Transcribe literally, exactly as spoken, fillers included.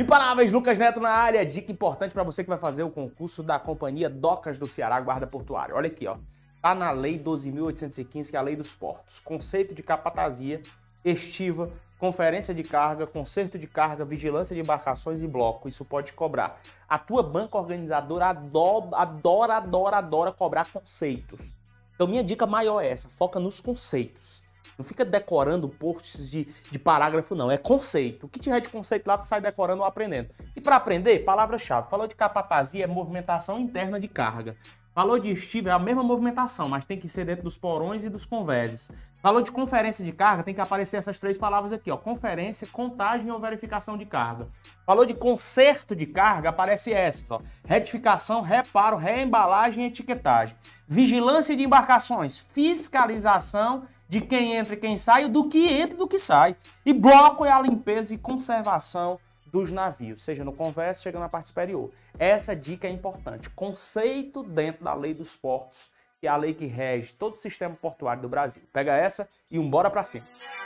Imparáveis, Lucas Neto na área. Dica importante para você que vai fazer o concurso da Companhia Docas do Ceará, Guarda Portuária. Olha aqui, ó. Tá na Lei doze mil oitocentos e quinze, que é a Lei dos Portos. Conceito de capatazia, estiva, conferência de carga, conserto de carga, vigilância de embarcações e bloco. Isso pode cobrar. A tua banca organizadora adora, adora, adora, adora cobrar conceitos. Então minha dica maior é essa, foca nos conceitos. Não fica decorando posts de, de parágrafo, não. É conceito. O que tiver de conceito lá, tu sai decorando ou aprendendo. E para aprender, palavra-chave. Falou de capatazia, é movimentação interna de carga. Falou de estiva, é a mesma movimentação, mas tem que ser dentro dos porões e dos convéses. Falou de conferência de carga, tem que aparecer essas três palavras aqui, ó. Conferência, contagem ou verificação de carga. Falou de conserto de carga, aparece essas, ó. Retificação, reparo, reembalagem e etiquetagem. Vigilância de embarcações, fiscalização de quem entra e quem sai, do que entra e do que sai. E bloco é a limpeza e conservação dos navios, seja no convés, chegando na parte superior. Essa dica é importante. Conceito dentro da Lei dos Portos, que é a lei que rege todo o sistema portuário do Brasil. Pega essa e um bora pra cima.